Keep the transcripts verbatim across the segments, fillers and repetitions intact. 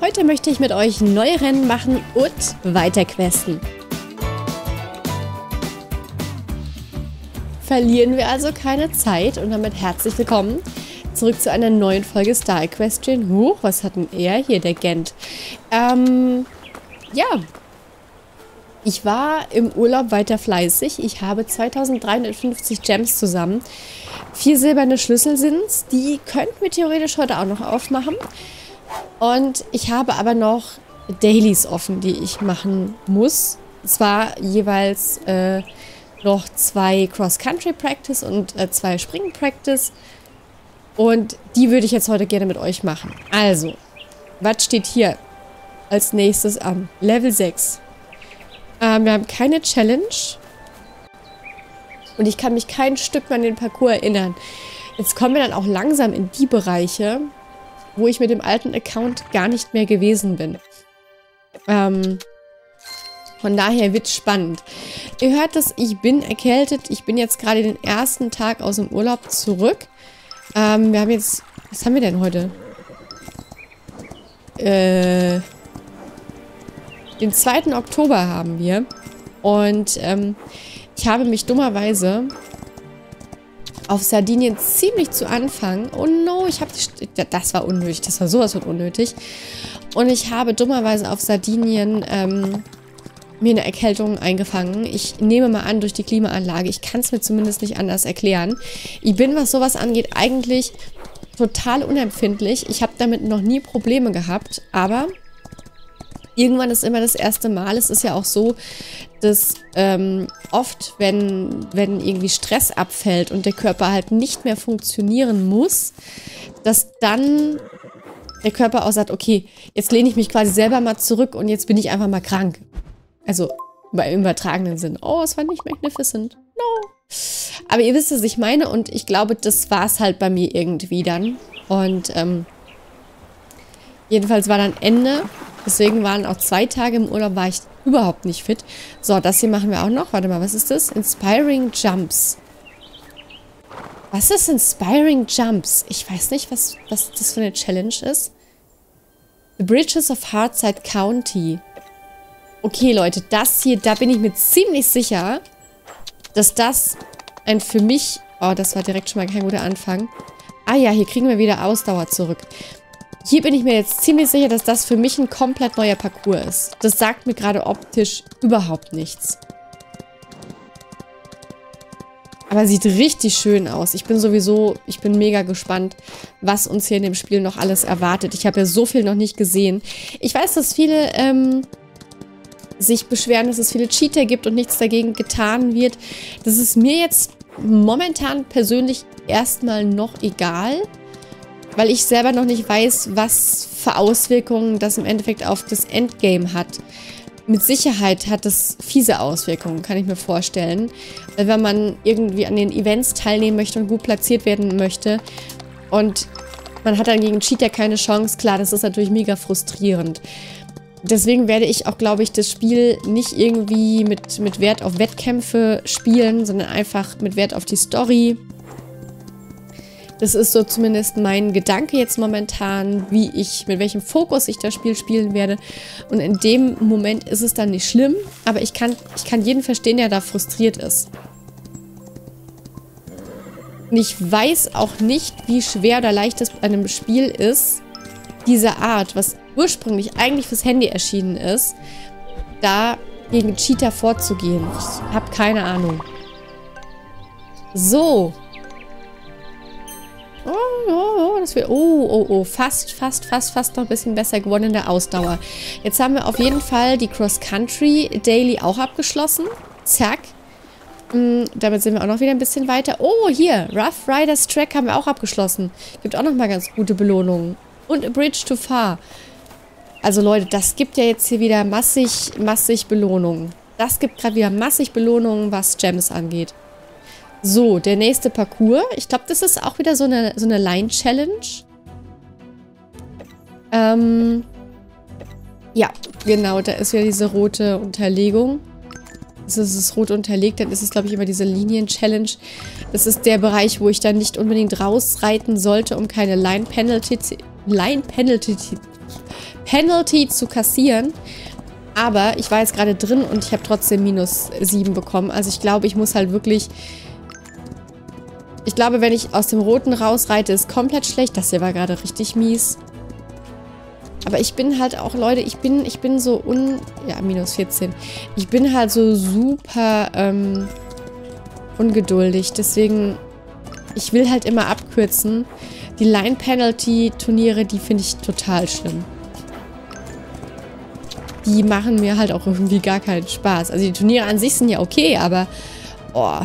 Heute möchte ich mit euch neue Rennen machen und weiterquesten. Verlieren wir also keine Zeit und damit herzlich willkommen zurück zu einer neuen Folge Star Equestrian. Huch, was hat denn er hier, der Gent? Ähm, ja. Ich war im Urlaub weiter fleißig. Ich habe zweitausenddreihundertfünfzig Gems zusammen. Vier silberne Schlüssel sind's. Die könnten wir theoretisch heute auch noch aufmachen. Und ich habe aber noch Dailies offen, die ich machen muss. Und zwar jeweils äh, noch zwei Cross-Country-Practice und äh, zwei Springen-Practice. Und die würde ich jetzt heute gerne mit euch machen. Also, was steht hier als nächstes an? Level sechs. Ähm, wir haben keine Challenge. Und ich kann mich kein Stück mehr an den Parcours erinnern. Jetzt kommen wir dann auch langsam in die Bereiche, wo ich mit dem alten Account gar nicht mehr gewesen bin. Ähm, von daher wird es spannend. Ihr hört das, ich bin erkältet. Ich bin jetzt gerade den ersten Tag aus dem Urlaub zurück. Ähm, wir haben jetzt... Was haben wir denn heute? Äh... Den zweiten Oktober haben wir. Und ähm, ich habe mich dummerweise auf Sardinien ziemlich zu Anfang... Oh no, ich habe die... Das war unnötig. Das war sowas von unnötig. Und ich habe dummerweise auf Sardinien ähm, mir eine Erkältung eingefangen. Ich nehme mal an, durch die Klimaanlage. Ich kann es mir zumindest nicht anders erklären. Ich bin, was sowas angeht, eigentlich total unempfindlich. Ich habe damit noch nie Probleme gehabt. Aber... Irgendwann ist immer das erste Mal. Es ist ja auch so, dass ähm, oft, wenn, wenn irgendwie Stress abfällt und der Körper halt nicht mehr funktionieren muss, dass dann der Körper auch sagt, okay, jetzt lehne ich mich quasi selber mal zurück und jetzt bin ich einfach mal krank. Also im übertragenen Sinn. Oh, es war nicht magnificent. No. Aber ihr wisst, was ich meine und ich glaube, das war es halt bei mir irgendwie dann. Und ähm, jedenfalls war dann Ende. Deswegen waren auch zwei Tage im Urlaub, war ich überhaupt nicht fit. So, das hier machen wir auch noch. Warte mal, was ist das? Inspiring Jumps. Was ist Inspiring Jumps? Ich weiß nicht, was, was das für eine Challenge ist. The Bridges of Hardside County. Okay, Leute, das hier, da bin ich mir ziemlich sicher, dass das ein für mich... Oh, das war direkt schon mal kein guter Anfang. Ah ja, hier kriegen wir wieder Ausdauer zurück. Hier bin ich mir jetzt ziemlich sicher, dass das für mich ein komplett neuer Parcours ist. Das sagt mir gerade optisch überhaupt nichts. Aber sieht richtig schön aus. Ich bin sowieso, ich bin mega gespannt, was uns hier in dem Spiel noch alles erwartet. Ich habe ja so viel noch nicht gesehen. Ich weiß, dass viele ähm, sich beschweren, dass es viele Cheater gibt und nichts dagegen getan wird. Das ist mir jetzt momentan persönlich erstmal noch egal. Weil ich selber noch nicht weiß, was für Auswirkungen das im Endeffekt auf das Endgame hat. Mit Sicherheit hat das fiese Auswirkungen, kann ich mir vorstellen. Weil wenn man irgendwie an den Events teilnehmen möchte und gut platziert werden möchte und man hat dann gegen Cheater keine Chance, klar, das ist natürlich mega frustrierend. Deswegen werde ich auch, glaube ich, das Spiel nicht irgendwie mit, mit Wert auf Wettkämpfe spielen, sondern einfach mit Wert auf die Story. Das ist so zumindest mein Gedanke jetzt momentan, wie ich, mit welchem Fokus ich das Spiel spielen werde. Und in dem Moment ist es dann nicht schlimm, aber ich kann, ich kann jeden verstehen, der da frustriert ist. Und ich weiß auch nicht, wie schwer oder leicht es bei einem Spiel ist, diese Art, was ursprünglich eigentlich fürs Handy erschienen ist, da gegen Cheater vorzugehen. Ich habe keine Ahnung. So. Oh, oh, oh, das wird, oh, oh, oh, fast, fast, fast, fast noch ein bisschen besser geworden in der Ausdauer. Jetzt haben wir auf jeden Fall die Cross-Country Daily auch abgeschlossen. Zack. Mm, damit sind wir auch noch wieder ein bisschen weiter. Oh, hier, Rough Riders Track haben wir auch abgeschlossen. Gibt auch noch mal ganz gute Belohnungen. Und A Bridge to Far. Also Leute, das gibt ja jetzt hier wieder massig, massig Belohnungen. Das gibt gerade wieder massig Belohnungen, was Gems angeht. So, der nächste Parcours. Ich glaube, das ist auch wieder so eine, so eine Line-Challenge. Ähm, ja, genau, da ist wieder diese rote Unterlegung. Das ist es rot unterlegt, dann ist es, glaube ich, immer diese Linien-Challenge. Das ist der Bereich, wo ich dann nicht unbedingt rausreiten sollte, um keine Line-Penalty Line-Penalty Penalty zu kassieren. Aber ich war jetzt gerade drin und ich habe trotzdem minus sieben bekommen. Also ich glaube, ich muss halt wirklich... Ich glaube, wenn ich aus dem Roten rausreite, ist komplett schlecht. Das hier war gerade richtig mies. Aber ich bin halt auch, Leute, ich bin, ich bin so un... Ja, minus vierzehn. Ich bin halt so super ähm, ungeduldig. Deswegen, ich will halt immer abkürzen. Die Line-Penalty-Turniere, die finde ich total schlimm. Die machen mir halt auch irgendwie gar keinen Spaß. Also die Turniere an sich sind ja okay, aber... Oh.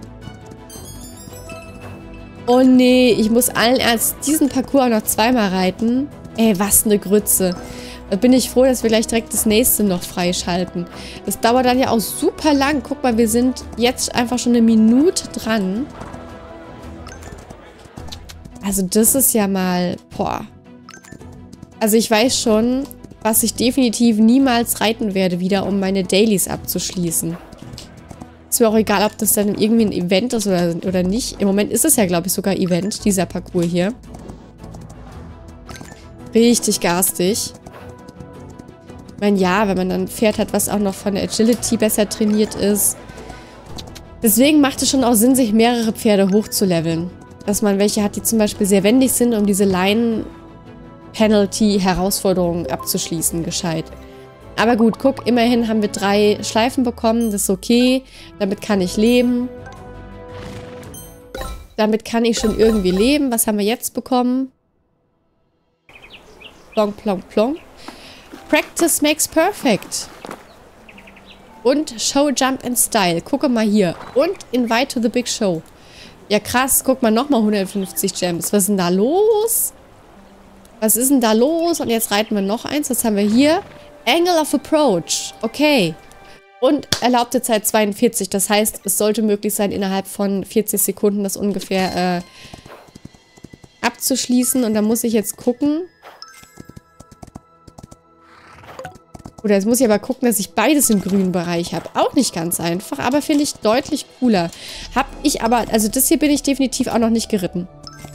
Oh nee, ich muss allen Ernst diesen Parcours auch noch zweimal reiten. Ey, was eine Grütze. Da bin ich froh, dass wir gleich direkt das nächste noch freischalten. Das dauert dann ja auch super lang. Guck mal, wir sind jetzt einfach schon eine Minute dran. Also das ist ja mal... Boah. Also ich weiß schon... was ich definitiv niemals reiten werde, wieder, um meine Dailies abzuschließen. Ist mir auch egal, ob das dann irgendwie ein Event ist oder, oder nicht. Im Moment ist es ja, glaube ich, sogar Event, dieser Parcours hier. Richtig garstig. Ich meine, ja, wenn man dann ein Pferd hat, was auch noch von der Agility besser trainiert ist. Deswegen macht es schon auch Sinn, sich mehrere Pferde hochzuleveln. Dass man welche hat, die zum Beispiel sehr wendig sind, um diese Leinen... Penalty-Herausforderungen abzuschließen, gescheit. Aber gut, guck, immerhin haben wir drei Schleifen bekommen, das ist okay. Damit kann ich leben. Damit kann ich schon irgendwie leben. Was haben wir jetzt bekommen? Plonk, plonk, plonk. Practice makes perfect. Und Show, Jump and Style. Gucke mal hier. Und Invite to the Big Show. Ja krass, guck mal, nochmal hundertfünfzig Gems. Was ist denn da los? Was ist denn da los? Und jetzt reiten wir noch eins. Was haben wir hier? Angle of Approach. Okay. Und erlaubte Zeit zweiundvierzig. Das heißt, es sollte möglich sein, innerhalb von vierzig Sekunden das ungefähr äh, abzuschließen. Und da muss ich jetzt gucken. Oder jetzt muss ich aber gucken, dass ich beides im grünen Bereich habe. Auch nicht ganz einfach, aber finde ich deutlich cooler. Hab ich aber, also das hier bin ich definitiv auch noch nicht geritten.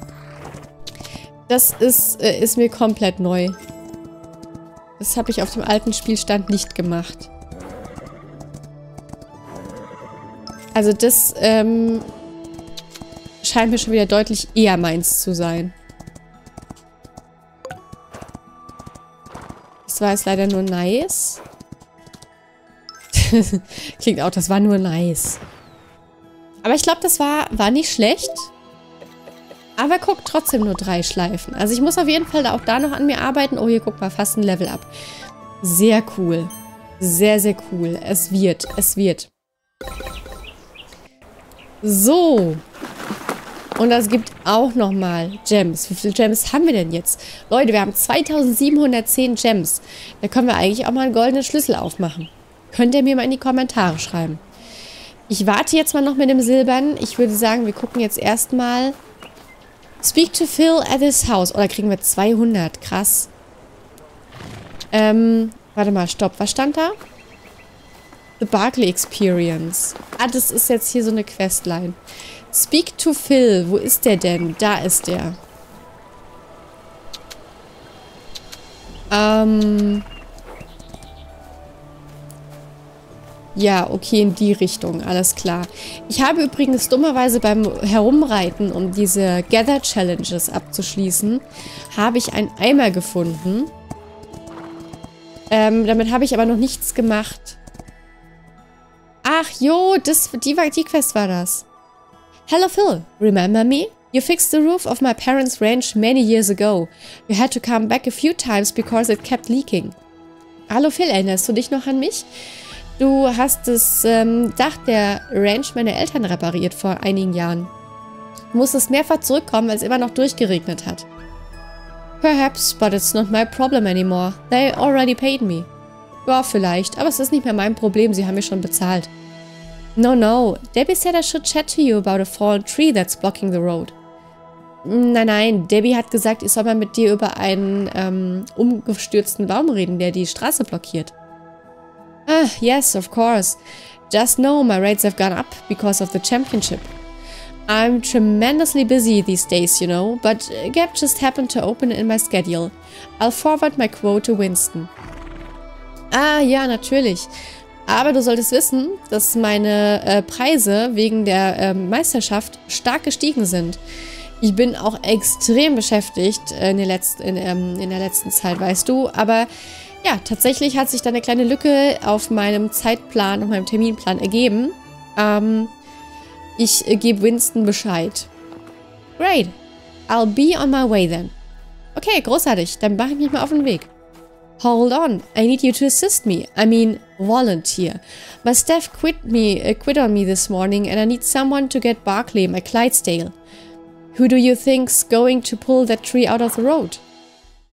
Das ist, äh, ist mir komplett neu. Das habe ich auf dem alten Spielstand nicht gemacht. Also das ähm, scheint mir schon wieder deutlich eher meins zu sein. Das war jetzt leider nur nice. Klingt auch, das war nur nice. Aber ich glaube, das war, war nicht schlecht. Aber guck, trotzdem nur drei Schleifen. Also ich muss auf jeden Fall auch da noch an mir arbeiten. Oh, hier guck mal, fast ein Level up. Sehr cool. Sehr, sehr cool. Es wird, es wird. So. Und das gibt auch nochmal Gems. Wie viele Gems haben wir denn jetzt? Leute, wir haben zweitausendsiebenhundertzehn Gems. Da können wir eigentlich auch mal einen goldenen Schlüssel aufmachen. Könnt ihr mir mal in die Kommentare schreiben. Ich warte jetzt mal noch mit dem Silbern. Ich würde sagen, wir gucken jetzt erstmal... Speak to Phil at his house. Oder kriegen wir zweihundert? Krass. Ähm, warte mal, stopp. Was stand da? The Barkley Experience. Ah, das ist jetzt hier so eine Questline. Speak to Phil. Wo ist der denn? Da ist der. Ähm... Ja, okay, in die Richtung, alles klar. Ich habe übrigens dummerweise beim Herumreiten, um diese Gather Challenges abzuschließen, habe ich einen Eimer gefunden. Ähm, damit habe ich aber noch nichts gemacht. Ach, jo, das, die, die Quest war das. Hello Phil, remember me? You fixed the roof of my parents' ranch many years ago. You had to come back a few times because it kept leaking. Hallo Phil, erinnerst du dich noch an mich? Du hast das ähm, Dach der Ranch meiner Eltern repariert vor einigen Jahren. Du musstest mehrfach zurückkommen, weil es immer noch durchgeregnet hat. Perhaps, but it's not my problem anymore. They already paid me. Ja, vielleicht, aber es ist nicht mehr mein Problem, sie haben mich schon bezahlt. No, no. Debbie said I should chat to you about a fallen tree that's blocking the road. Nein, nein, Debbie hat gesagt, ich soll mal mit dir über einen ähm, umgestürzten Baum reden, der die Straße blockiert. Ah, yes, of course. Just know my rates have gone up because of the championship. I'm tremendously busy these days, you know, but a gap just happened to open in my schedule. I'll forward my quote to Winston. Ah, ja, natürlich. Aber du solltest wissen, dass meine äh, Preise wegen der äh, Meisterschaft stark gestiegen sind. Ich bin auch extrem beschäftigt in der, letzten, in, ähm, in der letzten Zeit, weißt du. Aber ja, tatsächlich hat sich da eine kleine Lücke auf meinem Zeitplan und meinem Terminplan ergeben. Ähm... Ich äh, gebe Winston Bescheid. Great. I'll be on my way then. Okay, großartig. Dann mache ich mich mal auf den Weg. Hold on. I need you to assist me. I mean, volunteer. My staff quit me, uh, quit on me this morning and I need someone to get Barclay, my Clydesdale. Who do you think's going to pull that tree out of the road?